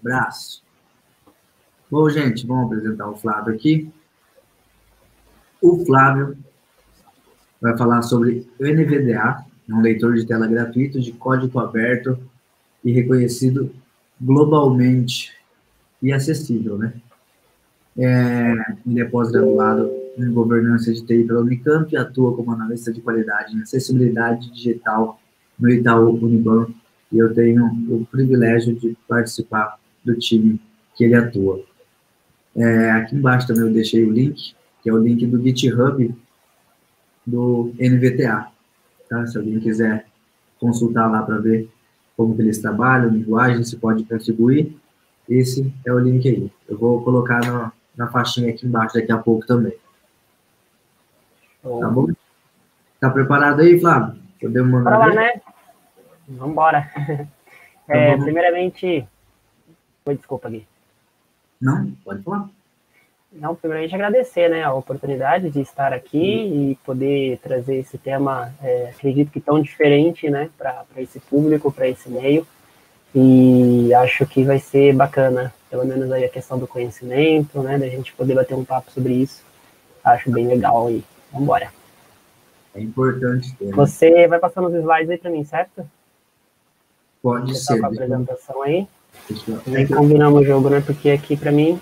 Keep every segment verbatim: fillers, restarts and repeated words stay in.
Abraço. Bom, gente, vamos apresentar o Flávio aqui. O Flávio vai falar sobre o N V D A, um leitor de tela gratuito de código aberto e reconhecido globalmente e acessível, né? É, ele é pós-graduado em governança de T I pela Unicamp e atua como analista de qualidade em acessibilidade digital no Itaú Uniban, e eu tenho o privilégio de participar do time que ele atua. É, aqui embaixo também eu deixei o link, que é o link do GitHub do N V T A. Tá? Se alguém quiser consultar lá para ver como que eles trabalham, linguagem, se pode contribuir, esse é o link aí. Eu vou colocar na, na faixinha aqui embaixo daqui a pouco também. Tá bom? Tá preparado aí, Flávio? Podemos mandar Bora lá, né? Vamos embora. É, vamos... Primeiramente... Oi, desculpa, Gui. Não? Pode falar. Não, primeiramente agradecer, né, a oportunidade de estar aqui Sim. e poder trazer esse tema, é, acredito que tão diferente, né, para esse público, para esse meio, e acho que vai ser bacana, pelo menos aí a questão do conhecimento, né, da gente poder bater um papo sobre isso, acho bem legal e vamos embora. É importante ter. Você vai passando os slides aí para mim, certo? Pode Você ser. tá com a apresentação aí? Nem combinamos o jogo, né, porque aqui para mim...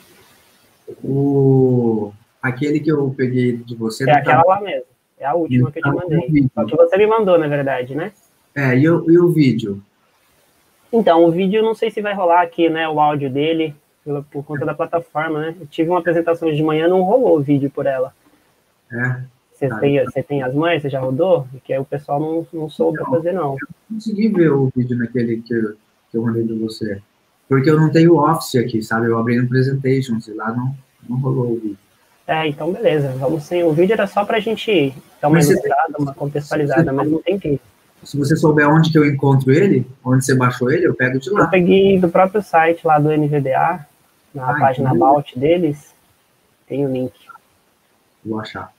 O... Aquele que eu peguei de você... É aquela tá... lá mesmo. É a última que eu te mandei. Só que você me mandou, na verdade, né? É, e o, e o vídeo? Então, o vídeo, não sei se vai rolar aqui, né, o áudio dele, por, por conta da plataforma, né? Eu tive uma apresentação de manhã, não rolou o vídeo por ela. É? Você, tá, tem, então. você tem as mães? Você já rodou? Porque aí o pessoal não, não soube não, fazer, não. Eu não consegui ver o vídeo naquele que eu, que eu mandei de você. Porque eu não tenho o Office aqui, sabe? Eu abri no Presentation, sei lá, não, não rolou o vídeo. É, então beleza. Vamos sim. O vídeo era só pra gente dar uma ilustrada, uma contextualizada, mas não tem que... Se você souber onde que eu encontro ele, onde você baixou ele, eu pego de lá. Eu peguei do próprio site lá do N V D A, na ah, página entendi. About deles, tem o link. Vou achar.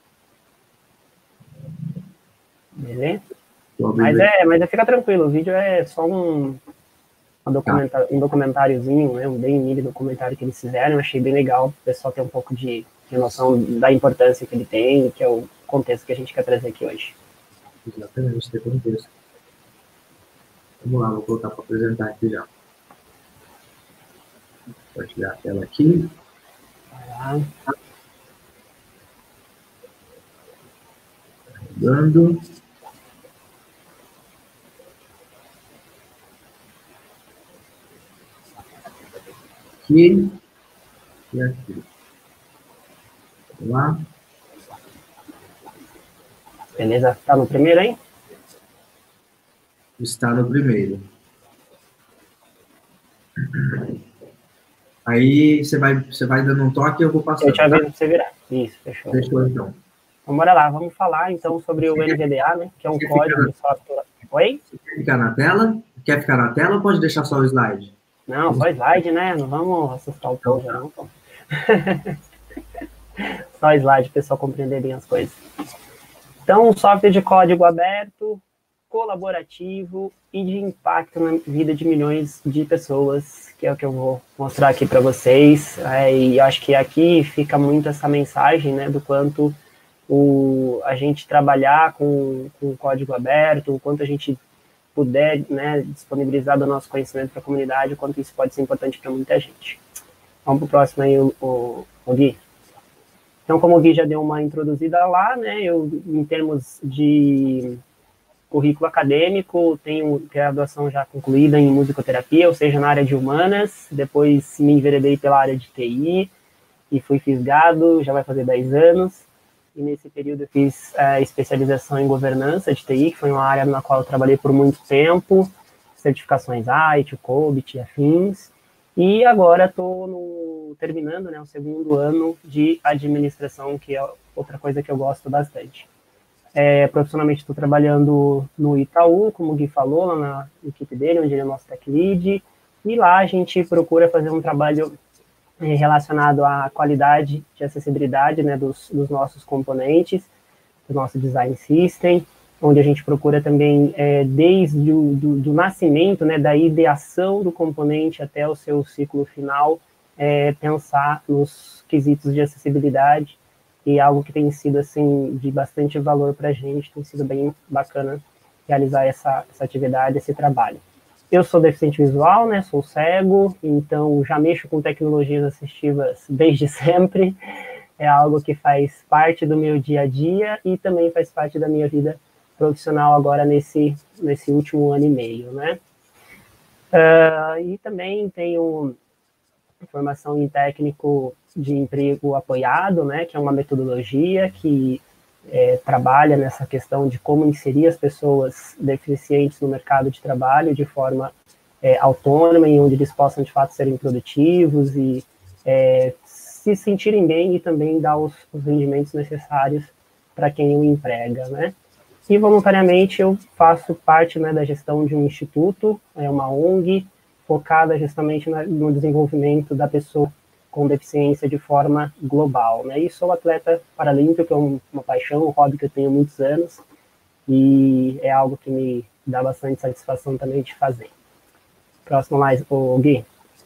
Beleza? Mas é, mas fica tranquilo, o vídeo é só um, um, documenta, um documentáriozinho, né, um bem mini documentário que eles fizeram, eu achei bem legal, o pessoal ter um pouco de, de noção da importância que ele tem, que é o contexto que a gente quer trazer aqui hoje. Exatamente, tem contexto. Vamos lá, vou colocar para apresentar aqui já. Vou compartilhar a tela aqui. Vai lá. Dando. Aqui e aqui. Vamos lá. Beleza? Tá no primeiro aí? Está no primeiro. Aí você vai, você vai dando um toque e eu vou passando. Eu te aviso pra você virar. Isso, fechou. Fechou, então. Então, bora lá. Vamos falar, então, sobre o N V D A, né? Que é um código de software. Oi? Você quer ficar na tela? Quer ficar na tela ou pode deixar só o slide? Não, só slide, né? Não vamos assustar o povo, não, pô. Só slide, o pessoal compreender bem as coisas. Então, um software de código aberto, colaborativo e de impacto na vida de milhões de pessoas, que é o que eu vou mostrar aqui para vocês. É, e acho que aqui fica muito essa mensagem, né, do quanto o, a gente trabalhar com, com código aberto, o quanto a gente puder, né, disponibilizar do nosso conhecimento para a comunidade, o quanto isso pode ser importante para muita gente. Vamos para o próximo aí, o, o, o Gui. Então, como o Gui já deu uma introduzida lá, né, eu, em termos de currículo acadêmico, tenho graduação já concluída em musicoterapia, ou seja, na área de humanas, depois me enveredei pela área de T I, e fui fisgado, já vai fazer dez anos, e nesse período eu fiz a especialização em governança de T I, que foi uma área na qual eu trabalhei por muito tempo, certificações I T, o COBIT e afins, e agora estou terminando, né, o segundo ano de administração, que é outra coisa que eu gosto bastante. É, profissionalmente estou trabalhando no Itaú, como o Gui falou, lá na equipe dele, onde ele é o nosso tech lead, e lá a gente procura fazer um trabalho é, relacionado à qualidade de acessibilidade, né, dos, dos nossos componentes, do nosso design system, onde a gente procura também, é, desde o do, do nascimento, né, da ideação do componente até o seu ciclo final, é, pensar nos quesitos de acessibilidade, e algo que tem sido, assim, de bastante valor para a gente, tem sido bem bacana realizar essa, essa atividade, esse trabalho. Eu sou deficiente visual, né, sou cego, então já mexo com tecnologias assistivas desde sempre, é algo que faz parte do meu dia a dia e também faz parte da minha vida profissional agora nesse, nesse último ano e meio, né. Uh, e também tenho formação em técnico de emprego apoiado, né, que é uma metodologia que é, trabalha nessa questão de como inserir as pessoas deficientes no mercado de trabalho de forma é, autônoma, e onde eles possam, de fato, serem produtivos e é, se sentirem bem e também dar os, os rendimentos necessários para quem o emprega, né. E, voluntariamente, eu faço parte, né, da gestão de um instituto, é uma O N G, focada justamente no desenvolvimento da pessoa com deficiência de forma global, né? E sou atleta paralímpico, que é uma paixão, um hobby que eu tenho há muitos anos, e é algo que me dá bastante satisfação também de fazer. Próximo mais, o Gui.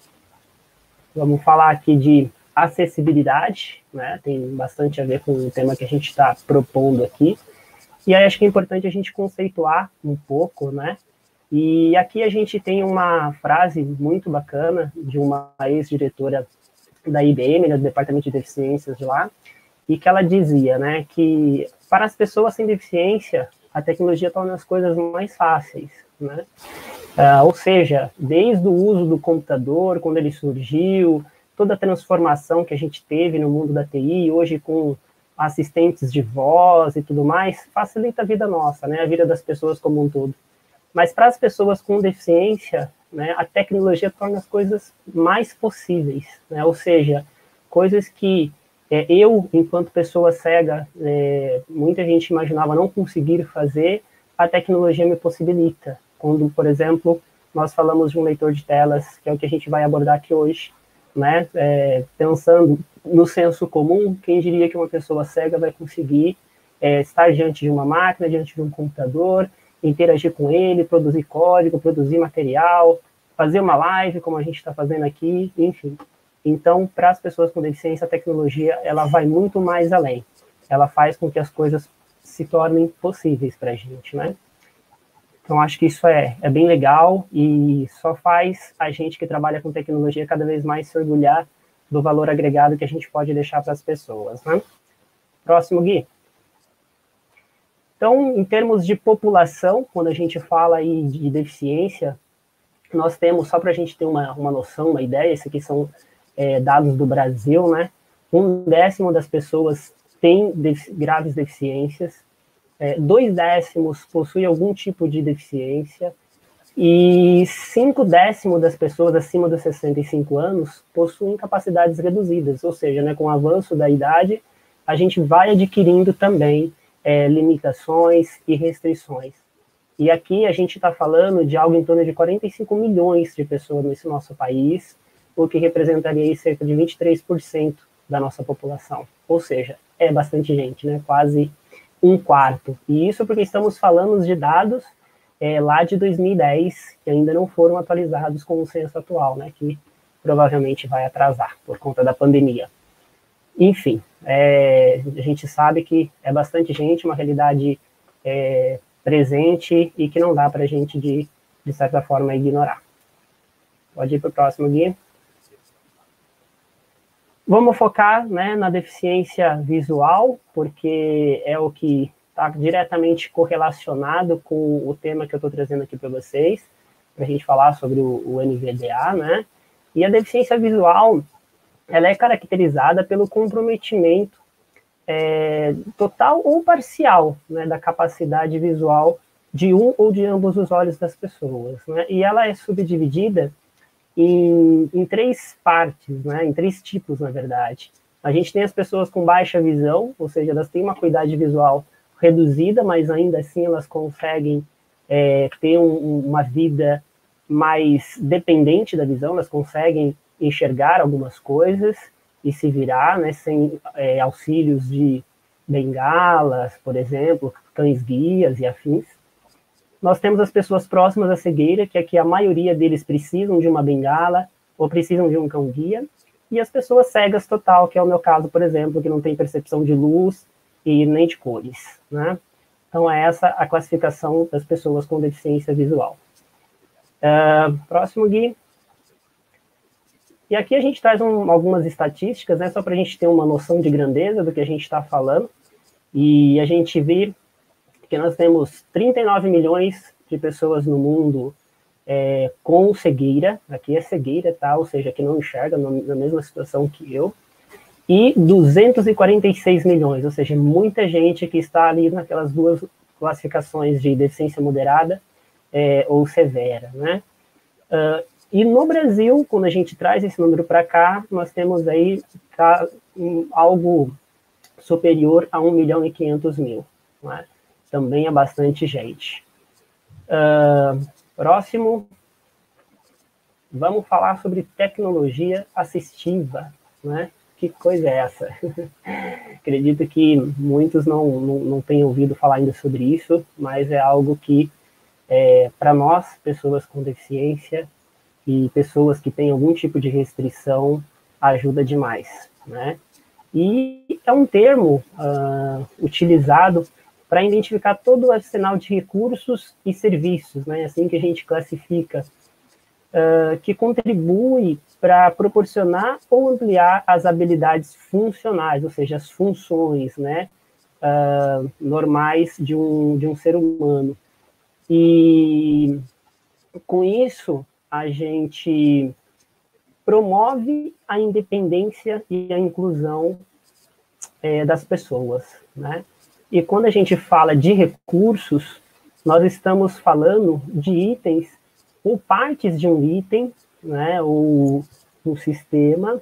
Vamos falar aqui de acessibilidade, né? Tem bastante a ver com o tema que a gente está propondo aqui. E aí acho que é importante a gente conceituar um pouco, né? E aqui a gente tem uma frase muito bacana de uma ex-diretora da I B M, né, do Departamento de Deficiências de lá, e que ela dizia, né, que para as pessoas sem deficiência, a tecnologia torna as coisas mais fáceis, né? Uh, ou seja, desde o uso do computador, quando ele surgiu, toda a transformação que a gente teve no mundo da T I, hoje com assistentes de voz e tudo mais, facilita a vida nossa, né, a vida das pessoas como um todo. Mas para as pessoas com deficiência, né, a tecnologia torna as coisas mais possíveis, né? Ou seja, coisas que é, eu, enquanto pessoa cega, é, muita gente imaginava não conseguir fazer, a tecnologia me possibilita. Quando, por exemplo, nós falamos de um leitor de telas, que é o que a gente vai abordar aqui hoje, né? É, pensando no senso comum, quem diria que uma pessoa cega vai conseguir é, estar diante de uma máquina, diante de um computador, interagir com ele, produzir código, produzir material, fazer uma live, como a gente está fazendo aqui, enfim. Então, para as pessoas com deficiência, a tecnologia ela vai muito mais além. Ela faz com que as coisas se tornem possíveis para a gente, né? Então, acho que isso é, é bem legal e só faz a gente que trabalha com tecnologia cada vez mais se orgulhar do valor agregado que a gente pode deixar para as pessoas, né? Próximo, Gui. Então, em termos de população, quando a gente fala aí de deficiência, nós temos, só para a gente ter uma, uma noção, uma ideia, esses aqui são é, dados do Brasil, né? Um décimo das pessoas tem def- graves deficiências, é, dois décimos possuem algum tipo de deficiência, e cinco décimos das pessoas acima dos sessenta e cinco anos possuem capacidades reduzidas, ou seja, né, com o avanço da idade, a gente vai adquirindo também É, limitações e restrições. E aqui a gente está falando de algo em torno de quarenta e cinco milhões de pessoas nesse nosso país, o que representaria aí cerca de vinte e três por cento da nossa população. Ou seja, é bastante gente, né? Quase um quarto. E isso porque estamos falando de dados é, lá de dois mil e dez, que ainda não foram atualizados com o censo atual, né? Que provavelmente vai atrasar por conta da pandemia. Enfim, é, a gente sabe que é bastante gente, uma realidade é, presente e que não dá para a gente, de, de certa forma, ignorar. Pode ir para o próximo, Gui. Vamos focar, né, na deficiência visual, porque é o que está diretamente correlacionado com o tema que eu estou trazendo aqui para vocês, para a gente falar sobre o, o N V D A, né? E a deficiência visual, ela é caracterizada pelo comprometimento é, total ou parcial, né, da capacidade visual de um ou de ambos os olhos das pessoas, né? E ela é subdividida em, em três partes, né, em três tipos, na verdade. A gente tem as pessoas com baixa visão, ou seja, elas têm uma acuidade visual reduzida, mas ainda assim elas conseguem é, ter um, uma vida mais dependente da visão, elas conseguem enxergar algumas coisas e se virar, né, sem é, auxílios de bengalas, por exemplo, cães-guias e afins. Nós temos as pessoas próximas à cegueira, que aqui a maioria deles precisam de uma bengala ou precisam de um cão-guia, e as pessoas cegas total, que é o meu caso, por exemplo, que não tem percepção de luz e nem de cores, né? Então, é essa a classificação das pessoas com deficiência visual. Uh, próximo, Gui. E aqui a gente traz um, algumas estatísticas, né, só para a gente ter uma noção de grandeza do que a gente está falando, e a gente vê que nós temos trinta e nove milhões de pessoas no mundo é, com cegueira, aqui é cegueira, tá? Ou seja, que não enxerga na mesma situação que eu, e duzentos e quarenta e seis milhões, ou seja, muita gente que está ali naquelas duas classificações de deficiência moderada é, ou severa, né? Uh, e no Brasil, quando a gente traz esse número para cá, nós temos aí tá, um, algo superior a um milhão e quinhentos mil, né? Também é bastante gente. Uh, próximo, vamos falar sobre tecnologia assistiva, né? Que coisa é essa? Acredito que muitos não, não, não tenham ouvido falar ainda sobre isso, mas é algo que, é, para nós, pessoas com deficiência e pessoas que têm algum tipo de restrição, ajuda demais, né? E é um termo uh, utilizado para identificar todo o arsenal de recursos e serviços, né? Assim que a gente classifica, uh, que contribui para proporcionar ou ampliar as habilidades funcionais, ou seja, as funções, né, uh, normais de um, de um ser humano. E com isso, a gente promove a independência e a inclusão é, das pessoas, né? E quando a gente fala de recursos, nós estamos falando de itens ou partes de um item, né, ou um sistema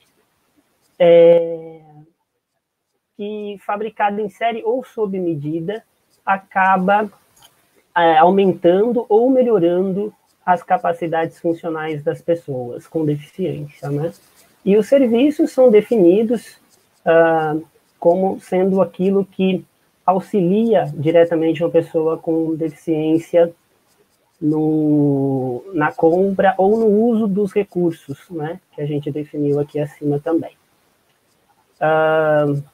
é, que, fabricado em série ou sob medida, acaba é, aumentando ou melhorando as capacidades funcionais das pessoas com deficiência, né? E os serviços são definidos uh, como sendo aquilo que auxilia diretamente uma pessoa com deficiência no, na compra ou no uso dos recursos, né, que a gente definiu aqui acima também. Uh,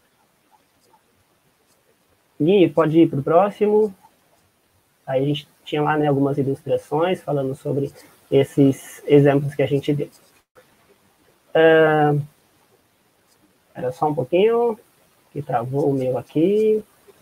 e pode ir para o próximo. Aí a gente tinha lá, né, algumas ilustrações falando sobre esses exemplos que a gente deu. Uh, era só um pouquinho, que travou o meu aqui.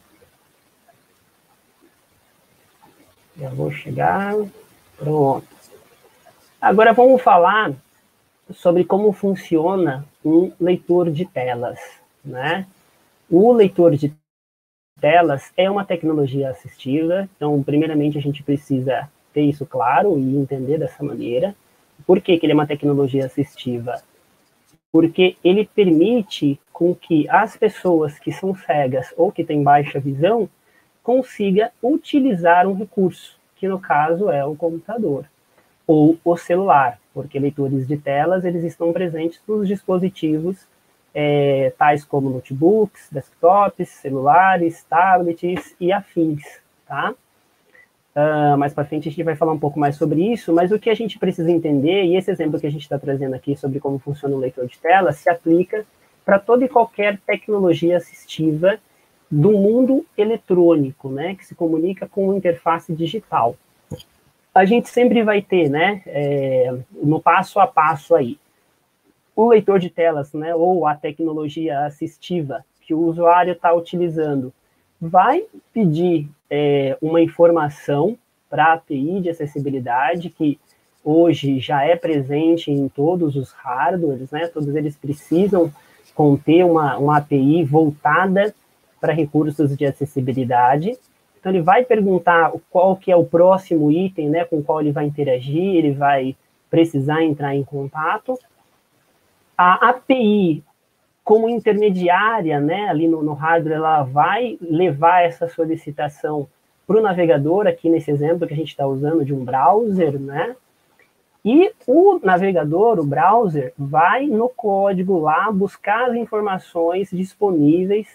Já vou chegar. Pronto. Agora vamos falar sobre como funciona um leitor de telas, né? O leitor de telas é uma tecnologia assistiva, então, primeiramente, a gente precisa ter isso claro e entender dessa maneira. Por que que ele é uma tecnologia assistiva? Porque ele permite com que as pessoas que são cegas ou que têm baixa visão consiga utilizar um recurso, que no caso é o computador, ou o celular, porque leitores de telas eles estão presentes nos dispositivos é, tais como notebooks, desktops, celulares, tablets e afins, tá? Uh, mais para frente a gente vai falar um pouco mais sobre isso, mas o que a gente precisa entender, e esse exemplo que a gente está trazendo aqui sobre como funciona o leitor de tela, se aplica para toda e qualquer tecnologia assistiva do mundo eletrônico, né, que se comunica com interface digital. A gente sempre vai ter, né, é, no passo a passo aí, o leitor de telas, né, ou a tecnologia assistiva que o usuário está utilizando, vai pedir é, uma informação para a A P I de acessibilidade, que hoje já é presente em todos os hardwares, né, todos eles precisam conter uma, uma A P I voltada para recursos de acessibilidade. Então, ele vai perguntar qual que é o próximo item, né, com o qual ele vai interagir, ele vai precisar entrar em contato. A A P I, como intermediária, né, ali no, no hardware, ela vai levar essa solicitação para o navegador, aqui nesse exemplo que a gente está usando de um browser, né, e o navegador, o browser, vai no código lá buscar as informações disponíveis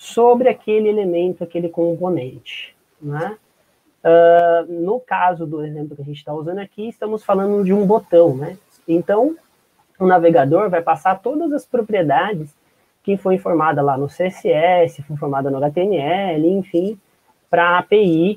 sobre aquele elemento, aquele componente, né? Uh, no caso do exemplo que a gente está usando aqui, estamos falando de um botão, né? Então, o navegador vai passar todas as propriedades que foi informada lá no C S S, foi informada no H T M L, enfim, para a API.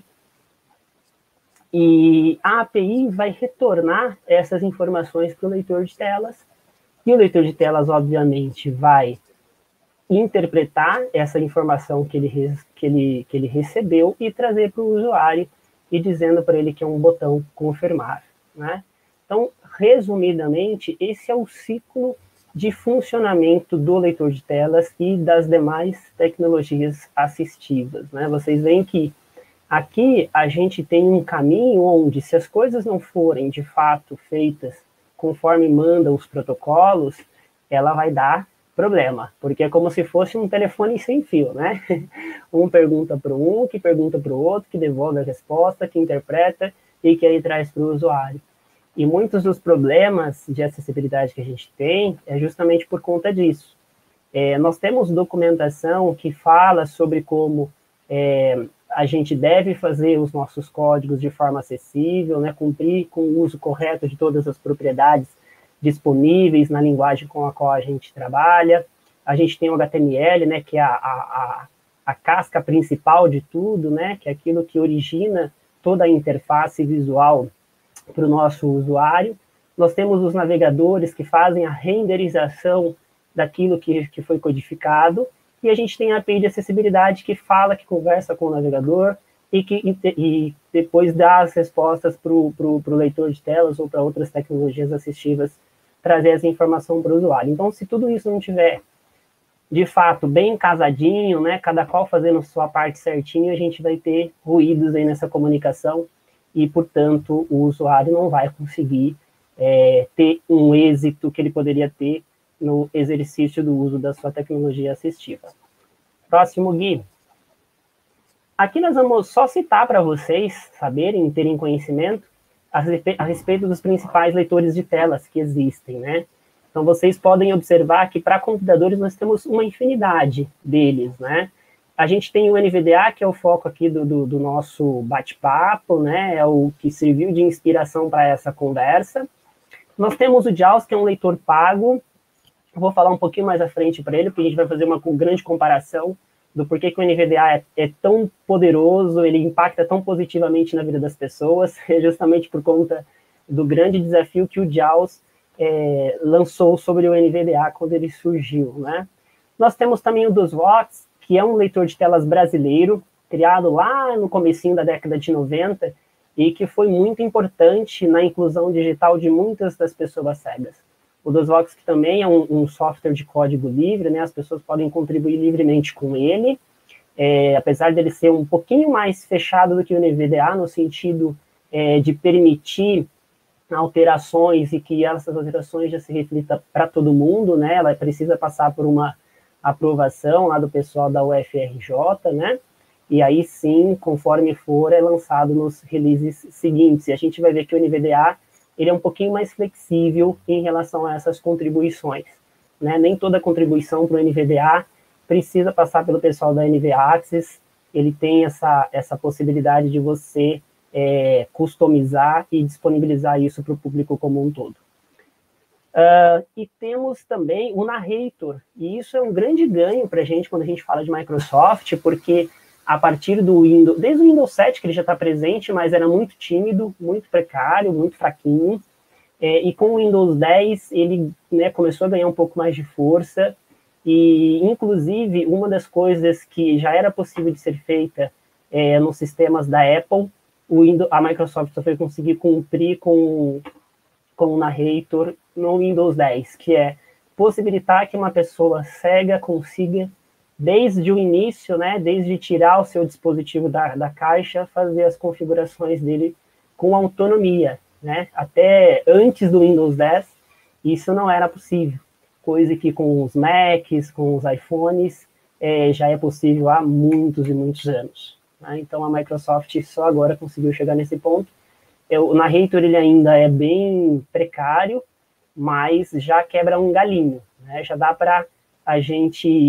E a API vai retornar essas informações para o leitor de telas. E o leitor de telas, obviamente, vai interpretar essa informação que ele, que ele, que ele recebeu e trazer para o usuário e dizendo para ele que é um botão confirmar, né? Então, resumidamente, esse é o ciclo de funcionamento do leitor de telas e das demais tecnologias assistivas, né? Vocês veem que aqui a gente tem um caminho onde, se as coisas não forem de fato feitas conforme mandam os protocolos, ela vai dar problema, porque é como se fosse um telefone sem fio, né? Um pergunta para um, que pergunta para o outro, que devolve a resposta, que interpreta e que aí traz para o usuário. E muitos dos problemas de acessibilidade que a gente tem é justamente por conta disso. É, nós temos documentação que fala sobre como é, a gente deve fazer os nossos códigos de forma acessível, né, cumprir com o uso correto de todas as propriedades disponíveis na linguagem com a qual a gente trabalha. A gente tem o H T M L, né, que é a, a, a casca principal de tudo, né, que é aquilo que origina toda a interface visual para o nosso usuário. Nós temos os navegadores que fazem a renderização daquilo que, que foi codificado, e a gente tem a A P I de acessibilidade que fala, que conversa com o navegador e que e, e depois dá as respostas para o leitor de telas ou para outras tecnologias assistivas trazer essa informação para o usuário. Então, se tudo isso não tiver, de fato, bem casadinho, né, cada qual fazendo sua parte certinho, a gente vai ter ruídos aí nessa comunicação e, portanto, o usuário não vai conseguir é, ter um êxito que ele poderia ter no exercício do uso da sua tecnologia assistiva. Próximo, Gui. Aqui nós vamos só citar para vocês saberem, terem conhecimento a respeito dos principais leitores de telas que existem, né? Então, vocês podem observar que para computadores nós temos uma infinidade deles, né? A gente tem o N V D A, que é o foco aqui do, do, do nosso bate-papo, né? É o que serviu de inspiração para essa conversa. Nós temos o JAWS, que é um leitor pago. Vou falar um pouquinho mais à frente para ele, porque a gente vai fazer uma grande comparação do porquê que o N V D A é, é tão poderoso, ele impacta tão positivamente na vida das pessoas, é justamente por conta do grande desafio que o JAWS é, lançou sobre o N V D A quando ele surgiu, né? Nós temos também o DOSVox, que é um leitor de telas brasileiro, criado lá no comecinho da década de noventa, e que foi muito importante na inclusão digital de muitas das pessoas cegas. O DOSVox, que também é um, um software de código livre, né? As pessoas podem contribuir livremente com ele, é, apesar dele ser um pouquinho mais fechado do que o N V D A, no sentido é, de permitir alterações e que essas alterações já se reflitam para todo mundo, né? Ela precisa passar por uma aprovação lá do pessoal da U F R J, né? E aí sim, conforme for, é lançado nos releases seguintes. E a gente vai ver que o N V D A ele é um pouquinho mais flexível em relação a essas contribuições, né? Nem toda contribuição para o N V D A precisa passar pelo pessoal da N V Access, ele tem essa, essa possibilidade de você é, customizar e disponibilizar isso para o público como um todo. Uh, e temos também o Narrator, e isso é um grande ganho para a gente quando a gente fala de Microsoft, porque a partir do Windows, desde o Windows sete que ele já está presente, mas era muito tímido, muito precário, muito fraquinho, é, e com o Windows dez ele, né, começou a ganhar um pouco mais de força, e inclusive uma das coisas que já era possível de ser feita é, nos sistemas da Apple, o Windows, a Microsoft só foi conseguir cumprir com, com o Narrator no Windows dez, que é possibilitar que uma pessoa cega consiga, desde o início, né, desde tirar o seu dispositivo da, da caixa, fazer as configurações dele com autonomia, né? Até antes do Windows dez, isso não era possível, coisa que com os Macs, com os iPhones, é, já é possível há muitos e muitos anos, né? Então a Microsoft só agora conseguiu chegar nesse ponto. O Narrator ele ainda é bem precário, mas já quebra um galinho, né? Já dá para a gente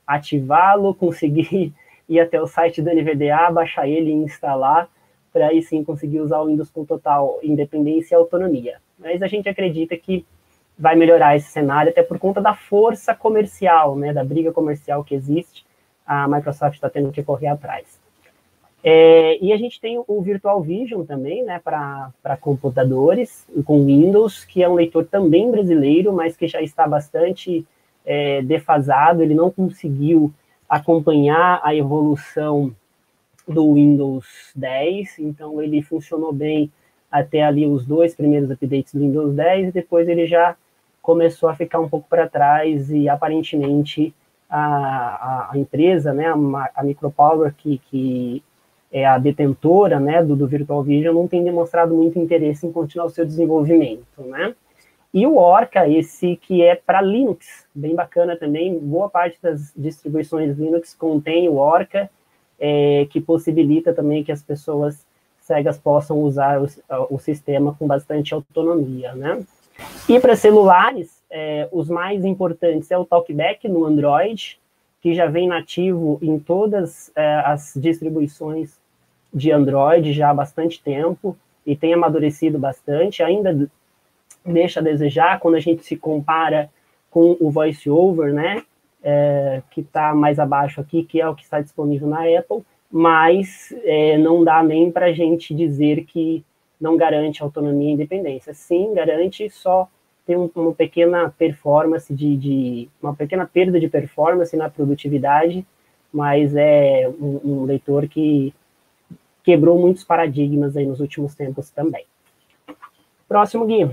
ativá-lo, conseguir ir até o site do N V D A, baixar ele e instalar, para aí sim conseguir usar o Windows com total independência e autonomia. Mas a gente acredita que vai melhorar esse cenário, até por conta da força comercial, né, da briga comercial que existe, a Microsoft está tendo que correr atrás. É, e a gente tem o Virtual Vision também, né, para computadores com Windows, que é um leitor também brasileiro, mas que já está bastante é, defasado, ele não conseguiu acompanhar a evolução do Windows dez, então ele funcionou bem até ali os dois primeiros updates do Windows dez, e depois ele já começou a ficar um pouco para trás, e aparentemente a, a, a empresa, né, a, a Micropower, que, que é a detentora, né, do, do Virtual Vision, não tem demonstrado muito interesse em continuar o seu desenvolvimento, né? E o Orca, esse que é para Linux, bem bacana também, boa parte das distribuições Linux contém o Orca, é, que possibilita também que as pessoas cegas possam usar o, o sistema com bastante autonomia, né? E para celulares, é, os mais importantes é o TalkBack no Android, que já vem nativo em todas é, as distribuições de Android já há bastante tempo, e tem amadurecido bastante, ainda deixa a desejar quando a gente se compara com o VoiceOver, né, é, que está mais abaixo aqui, que é o que está disponível na Apple, mas é, não dá nem para a gente dizer que não garante autonomia e independência. Sim, garante, só tem um, uma pequena performance, de, de uma pequena perda de performance na produtividade, mas é um, um leitor que quebrou muitos paradigmas aí nos últimos tempos também. Próximo, Gui.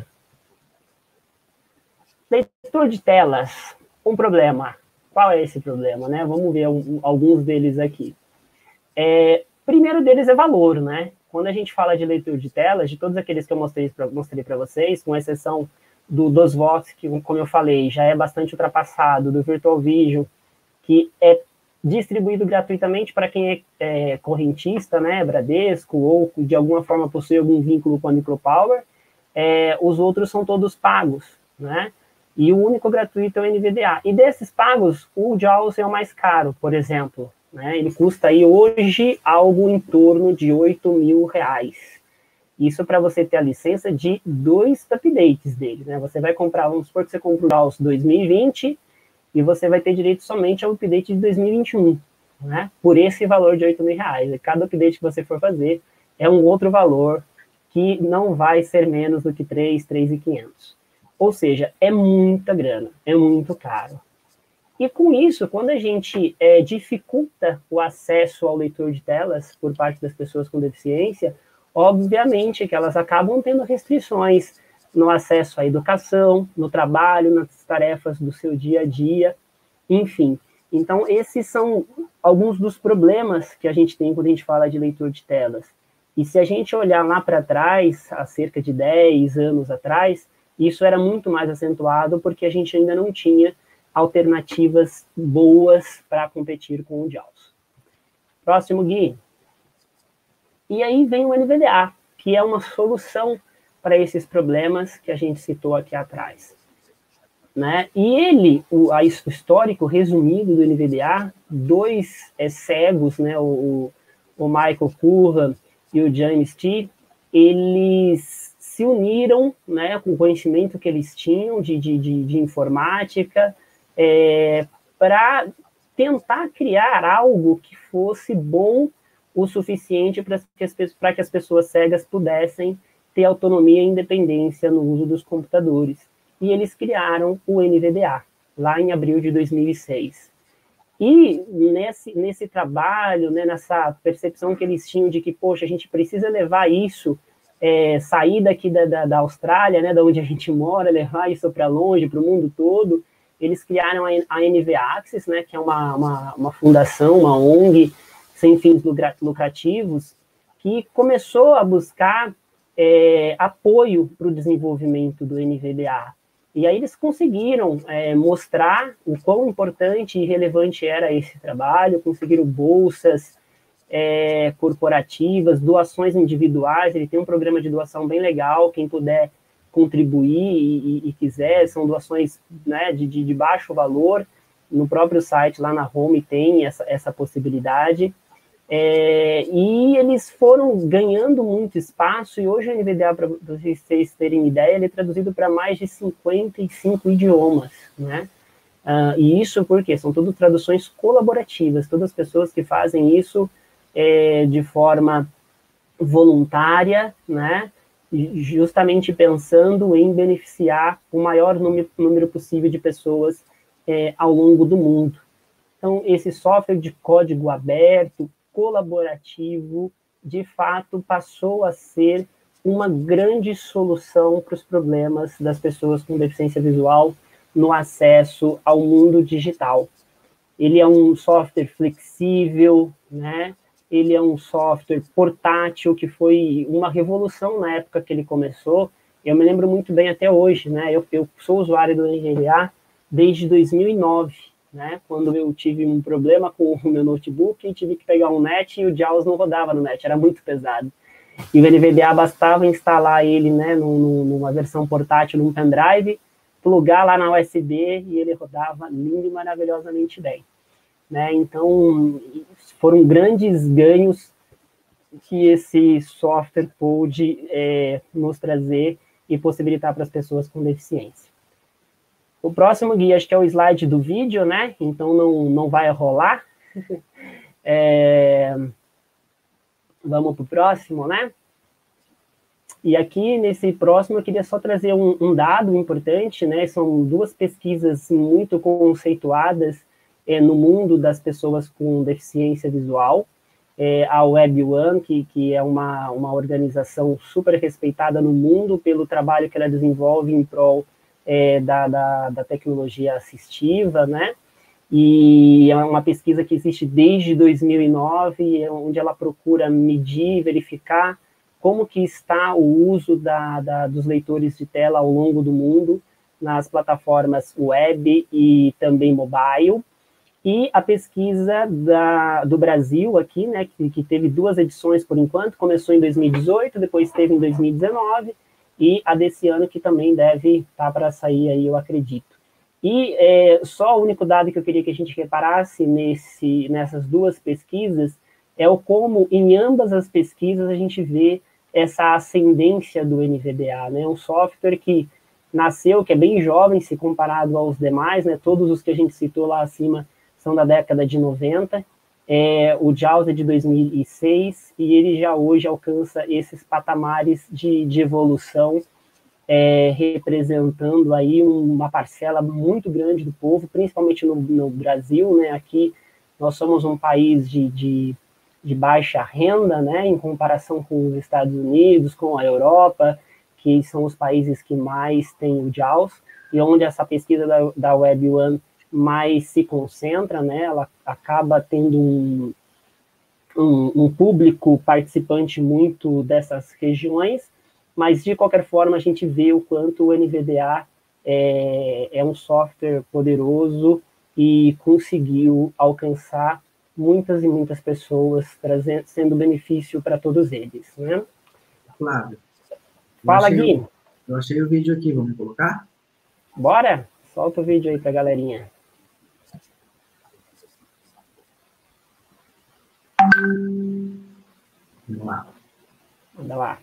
Leitor de telas, um problema. Qual é esse problema, né? Vamos ver um, alguns deles aqui. É, primeiro deles é valor, né? Quando a gente fala de leitor de telas, de todos aqueles que eu mostrei para mostrei para vocês, com exceção do DOSVox, que, como eu falei, já é bastante ultrapassado, do Virtual Vision, que é distribuído gratuitamente para quem é, é correntista, né, Bradesco, ou de alguma forma possui algum vínculo com a Micropower, é, os outros são todos pagos, né? E o único gratuito é o N V D A. E desses pagos, o JAWS é o mais caro, por exemplo, né? Ele custa aí hoje algo em torno de oito mil reais. Isso para você ter a licença de dois updates dele, né? Você vai comprar, vamos supor que você compra o JAWS dois mil e vinte, e você vai ter direito somente ao update de dois mil e vinte e um, né? Por esse valor de oito mil reais. E cada update que você for fazer é um outro valor que não vai ser menos do que três, três mil e quinhentos. Ou seja, é muita grana, é muito caro. E com isso, quando a gente é, dificulta o acesso ao leitor de telas por parte das pessoas com deficiência, obviamente que elas acabam tendo restrições no acesso à educação, no trabalho, nas tarefas do seu dia a dia, enfim. Então, esses são alguns dos problemas que a gente tem quando a gente fala de leitor de telas. E se a gente olhar lá para trás, há cerca de dez anos atrás, isso era muito mais acentuado porque a gente ainda não tinha alternativas boas para competir com o JAWS. Próximo, Gui. E aí vem o N V D A, que é uma solução para esses problemas que a gente citou aqui atrás, né? E ele, o, a, o histórico resumido do N V D A, dois é, cegos, né, o, o Michael Curran e o James T, eles se uniram, né, com o conhecimento que eles tinham de, de, de, de informática, é, para tentar criar algo que fosse bom o suficiente para que, as, para que as pessoas cegas pudessem ter autonomia e independência no uso dos computadores. E eles criaram o N V D A, lá em abril de dois mil e seis. E nesse, nesse trabalho, né, nessa percepção que eles tinham de que, poxa, a gente precisa levar isso, é, sair daqui da, da, da Austrália, né, da onde a gente mora, levar isso para longe, para o mundo todo, eles criaram a, a N V Access, né, que é uma, uma, uma fundação, uma O N G, sem fins lucrativos, que começou a buscar é, apoio para o desenvolvimento do N V D A. E aí eles conseguiram é, mostrar o quão importante e relevante era esse trabalho, conseguiram bolsas é, corporativas, doações individuais. Ele tem um programa de doação bem legal, quem puder contribuir e, e, e quiser, são doações, né, de, de, de baixo valor, no próprio site, lá na home, tem essa, essa possibilidade. É, e eles foram ganhando muito espaço, e hoje o N V D A, para vocês terem ideia, ele é traduzido para mais de cinquenta e cinco idiomas, né? Uh, e isso porque são tudo traduções colaborativas, todas as pessoas que fazem isso é, de forma voluntária, né? Justamente pensando em beneficiar o maior número, número possível de pessoas é, ao longo do mundo. Então, esse software de código aberto, colaborativo, de fato, passou a ser uma grande solução para os problemas das pessoas com deficiência visual no acesso ao mundo digital. Ele é um software flexível, né? Ele é um software portátil, que foi uma revolução na época que ele começou. Eu me lembro muito bem até hoje, né? Eu, eu sou usuário do N V D A desde dois mil e nove, né? Quando eu tive um problema com o meu notebook e tive que pegar um net e o JAWS não rodava no net, era muito pesado. E o N V D A bastava instalar ele, né, numa versão portátil, num pendrive, plugar lá na U S B e ele rodava lindo e maravilhosamente bem. Né? Então, foram grandes ganhos que esse software pôde é, nos trazer e possibilitar para as pessoas com deficiência. O próximo guia, acho que é o slide do vídeo, né? Então, não, não vai rolar. é... Vamos para o próximo, né? E aqui, nesse próximo, eu queria só trazer um, um dado importante, né? São duas pesquisas muito conceituadas É, no mundo das pessoas com deficiência visual, é, a Web One, que, que é uma, uma organização super respeitada no mundo pelo trabalho que ela desenvolve em prol é, da, da, da tecnologia assistiva, né? E é uma pesquisa que existe desde dois mil e nove, onde ela procura medir, verificar como que está o uso da, da, dos leitores de tela ao longo do mundo, nas plataformas web e também mobile. E a pesquisa da, do Brasil aqui, né, que, que teve duas edições por enquanto, começou em dois mil e dezoito, depois teve em dois mil e dezenove, e a desse ano que também deve estar para sair aí, eu acredito. E é, só o único dado que eu queria que a gente reparasse nesse, nessas duas pesquisas é o como em ambas as pesquisas a gente vê essa ascendência do N V D A, né, um software que nasceu, que é bem jovem se comparado aos demais, né, todos os que a gente citou lá acima são da década de noventa, é, o JAWS é de dois mil e seis, e ele já hoje alcança esses patamares de, de evolução, é, representando aí uma parcela muito grande do povo, principalmente no, no Brasil, né? Aqui nós somos um país de, de, de baixa renda, né? Em comparação com os Estados Unidos, com a Europa, que são os países que mais têm o JAWS, e onde essa pesquisa da, da Web One mais se concentra, né? Ela acaba tendo um, um, um público participante muito dessas regiões, mas de qualquer forma a gente vê o quanto o N V D A é, é um software poderoso e conseguiu alcançar muitas e muitas pessoas, trazendo, sendo benefício para todos eles, né? Flávio. Fala, Gui. O, eu achei o vídeo aqui, vamos colocar? Bora? Solta o vídeo aí para a galerinha. Vamos lá. Manda lá.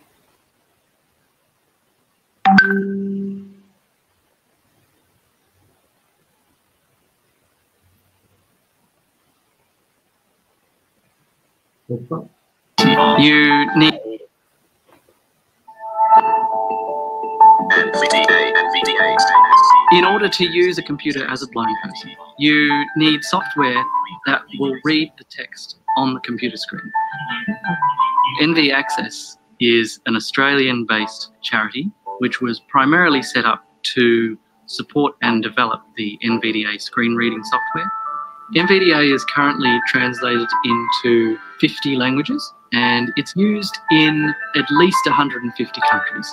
Opa. You need in order to use a computer as a blind person, you need software that will read the text on the computer screen. N V Access is an Australian-based charity which was primarily set up to support and develop the N V D A screen reading software. N V D A is currently translated into fifty languages and it's used in at least one hundred fifty countries.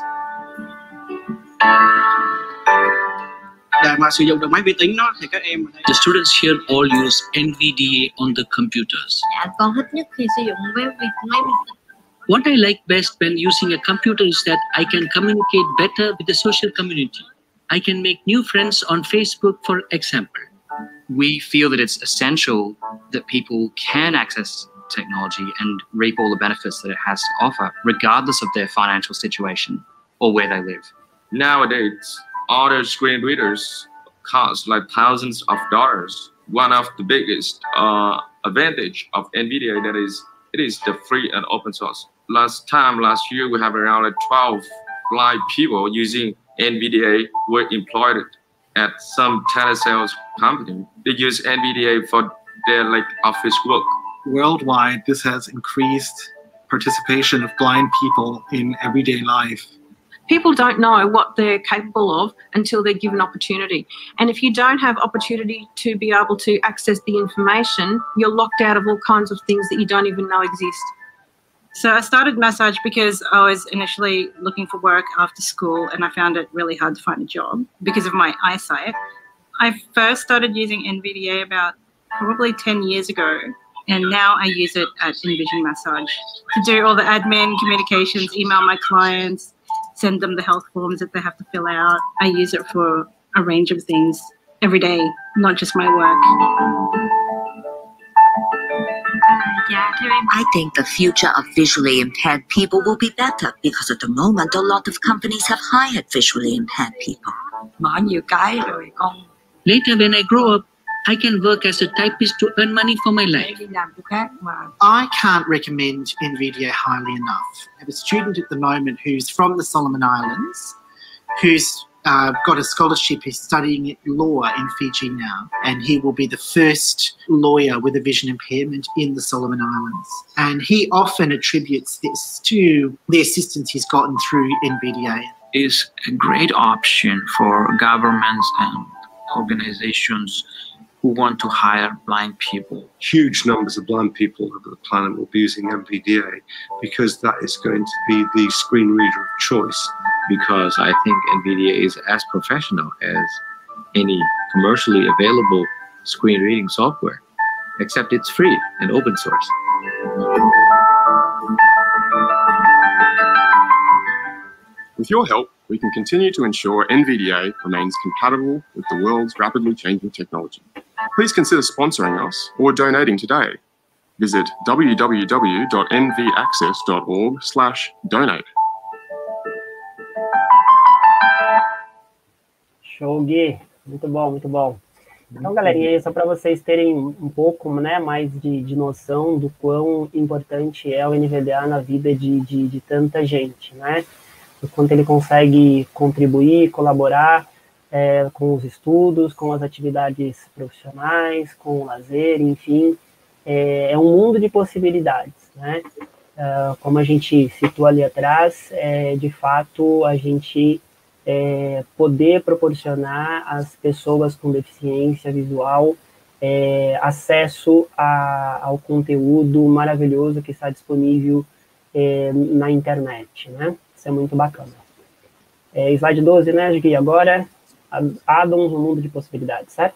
Để mà sử dụng được máy vi tính đó thì các em The students here all use N V D A on the computers. Dạ, con thích nhất khi sử dụng máy vi máy vi tính. What I like best when using a computer is that I can communicate better with the social community. I can make new friends on Facebook, for example. we feel that it's essential that people can access technology and reap all the benefits that it has to offer, regardless of their financial situation or where they live. Nowadays, all the screen readers cost like thousands of dollars. One of the biggest uh, advantage of NVIDIA that is it is the free and open source. Last time, last year, we have around like twelve blind people using NVIDIA were employed at some telesales company. They use NVIDIA for their like office work. Worldwide, this has increased participation of blind people in everyday life. People don't know what they're capable of until they're given opportunity. And if you don't have opportunity to be able to access the information, you're locked out of all kinds of things that you don't even know exist. So I started Massage because I was initially looking for work after school and I found it really hard to find a job because of my eyesight. I first started using NVIDIA about probably ten years ago, and now I use it at Envision Massage to do all the admin, communications, email my clients, send them the health forms that they have to fill out. I use it for a range of things every day, not just my work. I think the future of visually impaired people will be better because at the moment a lot of companies have hired visually impaired people. Later, when I grow up, I can work as a typist to earn money for my life. I can't recommend NVIDIA highly enough. I have a student at the moment who's from the Solomon Islands, who's uh, got a scholarship. He's studying law in Fiji now, and he will be the first lawyer with a vision impairment in the Solomon Islands. And he often attributes this to the assistance he's gotten through NVIDIA. It's a great option for governments and organizations who want to hire blind people. Huge numbers of blind people over the planet will be using NVIDIA because that is going to be the screen reader of choice. Because I think NVIDIA is as professional as any commercially available screen reading software, except it's free and open source. With your help, we can continue to ensure NVIDIA remains compatible with the world's rapidly changing technology. Please consider sponsoring us or donating today. Visit w w w dot n v access dot org slash donate. Show, Gui. Muito bom, muito bom. Então, galerinha, só para vocês terem um pouco, né, mais de, de noção do quão importante é o N V D A na vida de, de, de tanta gente, né? O quanto ele consegue contribuir, colaborar é, com os estudos, com as atividades profissionais, com o lazer, enfim. É, é um mundo de possibilidades, né? Uh, como a gente citou ali atrás, é, de fato, a gente é, poder proporcionar às pessoas com deficiência visual é, acesso a, ao conteúdo maravilhoso que está disponível é, na internet, né? Isso é muito bacana. É, slide doze, né, Gui? Agora, Addons, um mundo de possibilidades, certo?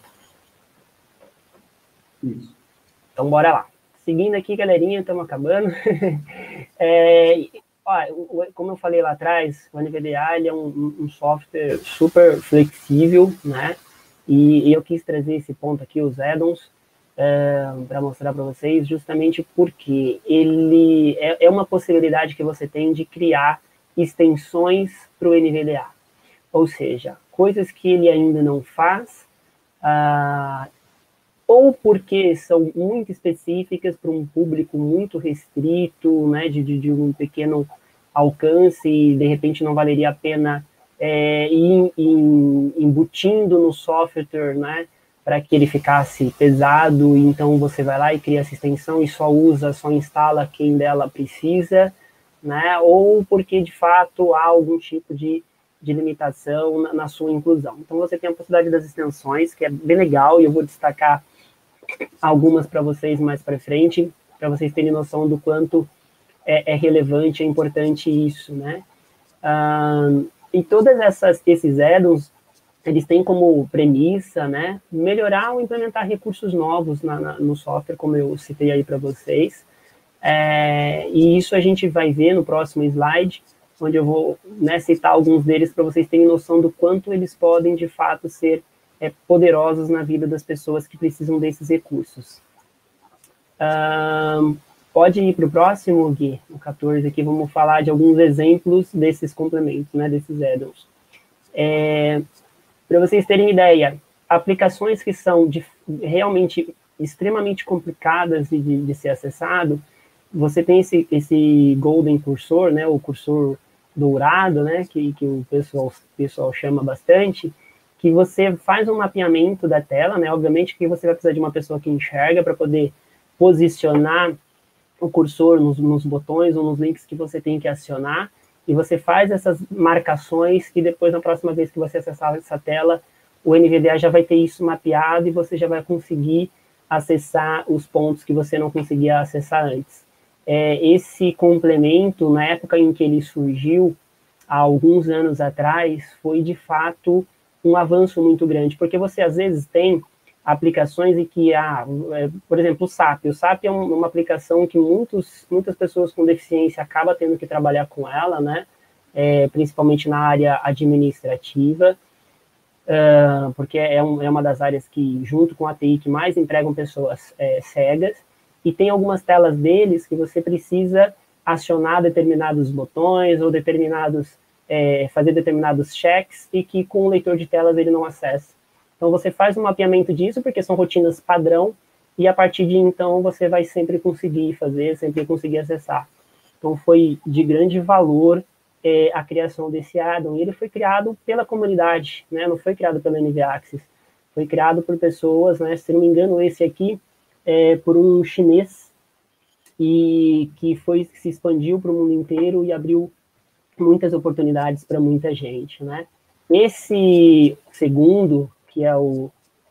Isso. Então, bora lá. Seguindo aqui, galerinha, estamos acabando. é, ó, como eu falei lá atrás, o N V D A ele é um, um software super flexível, né? E, e eu quis trazer esse ponto aqui, os add-ons, é, para mostrar para vocês, justamente porque ele é, é uma possibilidade que você tem de criar extensões para o N V D A. Ou seja, coisas que ele ainda não faz, ah, ou porque são muito específicas para um público muito restrito, né, de, de, de um pequeno alcance, e de repente não valeria a pena é, ir, ir embutindo no software, né, para que ele ficasse pesado, e então você vai lá e cria essa extensão e só usa, só instala quem dela precisa, né, ou porque de fato há algum tipo de, de limitação na, na sua inclusão. Então você tem a possibilidade das extensões, que é bem legal, e eu vou destacar algumas para vocês mais para frente, para vocês terem noção do quanto é, é relevante, é importante isso, né? Ah, e todas essas esses add-ons, eles têm como premissa, né, melhorar ou implementar recursos novos na, na, no software, como eu citei aí para vocês. É, e isso a gente vai ver no próximo slide, onde eu vou, né, citar alguns deles para vocês terem noção do quanto eles podem, de fato, ser é, poderosos na vida das pessoas que precisam desses recursos. Um, pode ir para o próximo, Gui, o quatorze aqui, vamos falar de alguns exemplos desses complementos, né, desses add-ons. É, para vocês terem ideia, aplicações que são de, realmente extremamente complicadas de, de, de ser acessado, você tem esse, esse Golden Cursor, né, o cursor dourado, né, que, que o pessoal, pessoal chama bastante, que você faz um mapeamento da tela, né, obviamente que você vai precisar de uma pessoa que enxerga para poder posicionar o cursor nos, nos botões ou nos links que você tem que acionar, e você faz essas marcações e depois, na próxima vez que você acessar essa tela, o N V D A já vai ter isso mapeado e você já vai conseguir acessar os pontos que você não conseguia acessar antes. É, esse complemento, na época em que ele surgiu, há alguns anos atrás, foi de fato um avanço muito grande, porque você às vezes tem aplicações em que, ah, é, por exemplo, o S A P. O S A P é um, uma aplicação que muitos, muitas pessoas com deficiência acabam tendo que trabalhar com ela, né? É, principalmente na área administrativa, uh, porque é, um, é uma das áreas que, junto com a T I, que mais empregam pessoas é, cegas, e tem algumas telas deles que você precisa acionar determinados botões ou determinados, é, fazer determinados checks e que com o leitor de telas ele não acessa. Então você faz um mapeamento disso, porque são rotinas padrão, e a partir de então você vai sempre conseguir fazer, sempre conseguir acessar. Então foi de grande valor é, a criação desse add-on, e ele foi criado pela comunidade, né? Não foi criado pela N V Access, foi criado por pessoas, né? Se não me engano, esse aqui é por um chinês, e que foi que se expandiu para o mundo inteiro e abriu muitas oportunidades para muita gente, né? Esse segundo, que é o,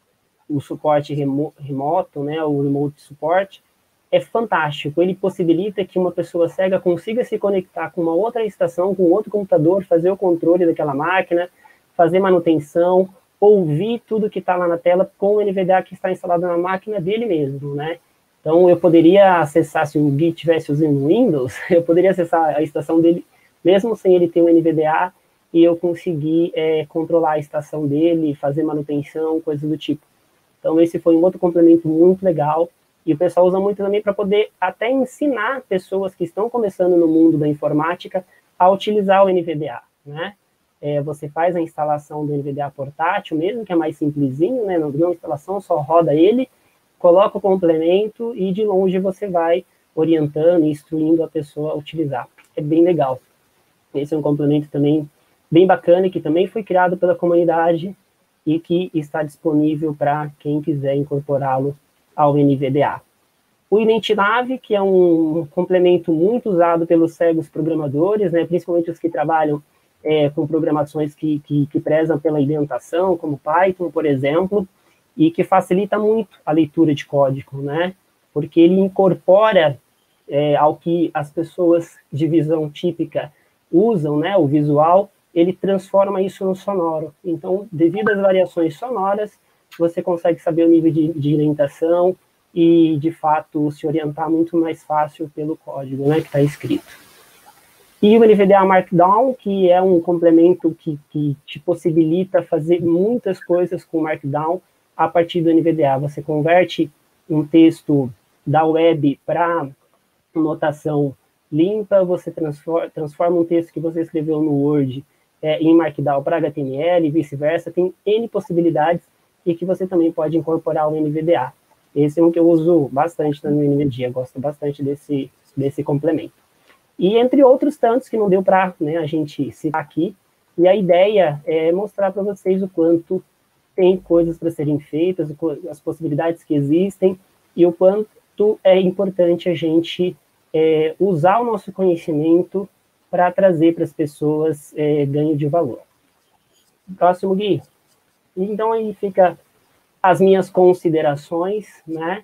o suporte remo, remoto, né, o remote support, é fantástico. Ele possibilita que uma pessoa cega consiga se conectar com uma outra estação, com outro computador, fazer o controle daquela máquina, fazer manutenção, ouvir tudo que está lá na tela com o N V D A que está instalado na máquina dele mesmo, né? Então, eu poderia acessar, se o Gui estivesse usando Windows, eu poderia acessar a estação dele, mesmo sem ele ter o N V D A, e eu conseguir é, controlar a estação dele, fazer manutenção, coisas do tipo. Então, esse foi um outro complemento muito legal, e o pessoal usa muito também para poder até ensinar pessoas que estão começando no mundo da informática a utilizar o N V D A, né? É, você faz a instalação do N V D A portátil mesmo, que é mais simplesinho, né? Não tem uma instalação, só roda ele, coloca o complemento e de longe você vai orientando e instruindo a pessoa a utilizar. É bem legal. Esse é um complemento também bem bacana, que também foi criado pela comunidade e que está disponível para quem quiser incorporá-lo ao N V D A. O IdentiNav, que é um complemento muito usado pelos cegos programadores, né, principalmente os que trabalham é, com programações que, que, que prezam pela indentação, como Python, por exemplo, e que facilita muito a leitura de código, né, porque ele incorpora é, ao que as pessoas de visão típica usam, né, o visual, ele transforma isso no sonoro. Então, devido às variações sonoras, você consegue saber o nível de, de orientação e, de fato, se orientar muito mais fácil pelo código, né, que está escrito. E o N V D A Markdown, que é um complemento que, que te possibilita fazer muitas coisas com Markdown a partir do N V D A. Você converte um texto da web para notação limpa, você transforma, transforma um texto que você escreveu no Word é, em Markdown para H T M L e vice-versa. Tem N possibilidades e que você também pode incorporar ao N V D A. Esse é um que eu uso bastante no N V D A, gosto bastante desse, desse complemento. E entre outros tantos que não deu para, né, a gente citar aqui, e a ideia é mostrar para vocês o quanto tem coisas para serem feitas, as possibilidades que existem, e o quanto é importante a gente é, usar o nosso conhecimento para trazer para as pessoas é, ganho de valor. Próximo, Gui. Então, aí fica as minhas considerações, né,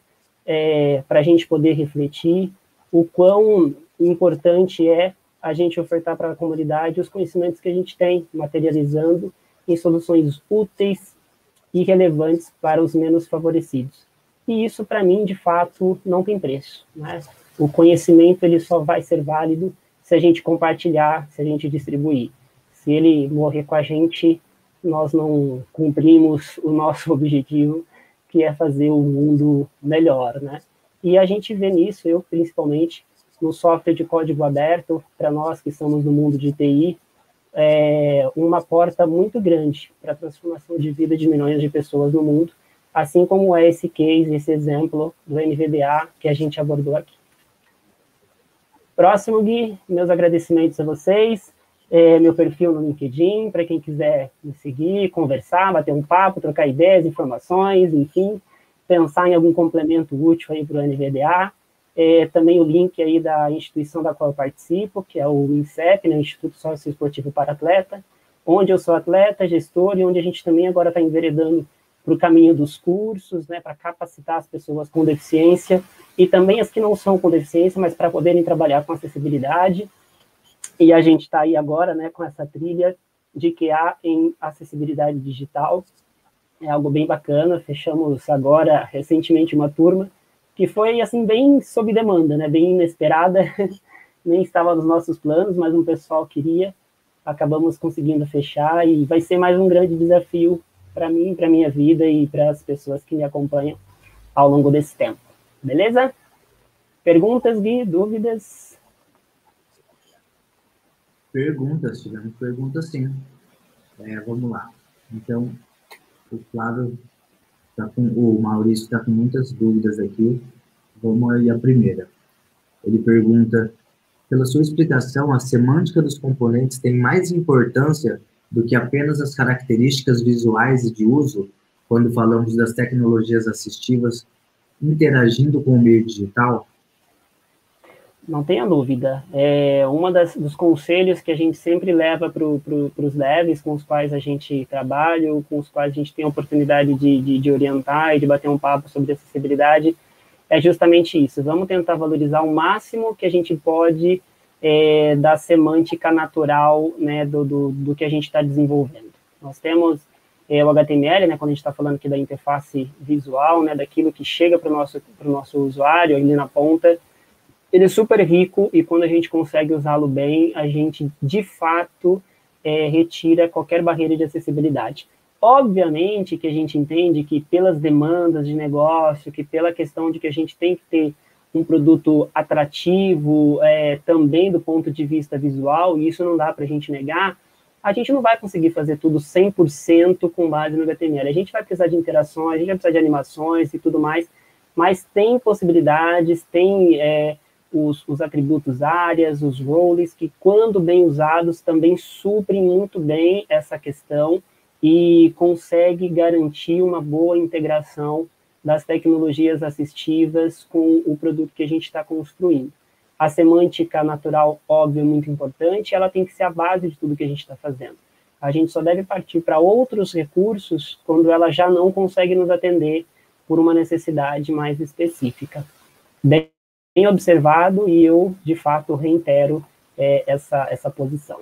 é, para a gente poder refletir o quão importante é a gente ofertar para a comunidade os conhecimentos que a gente tem, materializando em soluções úteis e relevantes para os menos favorecidos. E isso, para mim, de fato, não tem preço, né? O conhecimento, ele só vai ser válido se a gente compartilhar, se a gente distribuir. Se ele morrer com a gente, nós não cumprimos o nosso objetivo, que é fazer o mundo melhor, né? E a gente vê nisso, eu principalmente, no software de código aberto, para nós que estamos no mundo de T I, é uma porta muito grande para a transformação de vida de milhões de pessoas no mundo, assim como é esse case, esse exemplo do N V D A que a gente abordou aqui. Próximo, Gui, meus agradecimentos a vocês, é, meu perfil no LinkedIn, para quem quiser me seguir, conversar, bater um papo, trocar ideias, informações, enfim, pensar em algum complemento útil aí para o N V D A. É, também o link aí da instituição da qual eu participo, que é o INSEP, né, Instituto Socioesportivo para Atleta, onde eu sou atleta, gestor, e onde a gente também agora está enveredando para o caminho dos cursos, né, para capacitar as pessoas com deficiência, e também as que não são com deficiência, mas para poderem trabalhar com acessibilidade. E a gente está aí agora, né, com essa trilha de Q A em acessibilidade digital. É algo bem bacana. Fechamos agora, recentemente, uma turma que foi, assim, bem sob demanda, né, bem inesperada, nem estava nos nossos planos, mas o pessoal queria, acabamos conseguindo fechar, e vai ser mais um grande desafio para mim, para a minha vida e para as pessoas que me acompanham ao longo desse tempo. Beleza? Perguntas, Gui? Dúvidas? Perguntas, tivemos perguntas sim. É, vamos lá. Então, o Flávio, tá com, o Maurício está com muitas dúvidas aqui. Vamos aí a primeira. Ele pergunta, pela sua explicação, a semântica dos componentes tem mais importância do que apenas as características visuais e de uso, quando falamos das tecnologias assistivas interagindo com o meio digital? Não tenha dúvida. É uma das, dos conselhos que a gente sempre leva para pro, os devs com os quais a gente trabalha, ou com os quais a gente tem a oportunidade de, de, de orientar e de bater um papo sobre acessibilidade, é justamente isso. Vamos tentar valorizar o máximo que a gente pode é, da semântica natural, né, do, do, do que a gente está desenvolvendo. Nós temos é, o H T M L, né, quando a gente está falando aqui da interface visual, né, daquilo que chega para o nosso, pro nosso usuário ali na ponta. Ele é super rico, e quando a gente consegue usá-lo bem, a gente, de fato, é, retira qualquer barreira de acessibilidade. Obviamente que a gente entende que pelas demandas de negócio, que pela questão de que a gente tem que ter um produto atrativo, é, também do ponto de vista visual, e isso não dá para a gente negar, a gente não vai conseguir fazer tudo cem por cento com base no H T M L. A gente vai precisar de interações, a gente vai precisar de animações e tudo mais, mas tem possibilidades, tem... É, Os, os atributos áreas, os roles, que quando bem usados também suprem muito bem essa questão e consegue garantir uma boa integração das tecnologias assistivas com o produto que a gente está construindo. A semântica natural, óbvio, é muito importante, ela tem que ser a base de tudo que a gente está fazendo. A gente só deve partir para outros recursos quando ela já não consegue nos atender por uma necessidade mais específica. Bem, Bem observado, e eu, de fato, reitero é, essa, essa posição.